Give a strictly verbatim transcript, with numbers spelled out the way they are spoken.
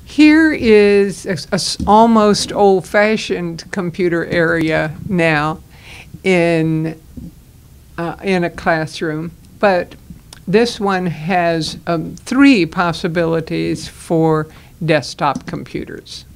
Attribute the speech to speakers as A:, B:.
A: Here is a, a s- almost old-fashioned computer area now in, uh, in a classroom, but this one has um, three possibilities for desktop computers.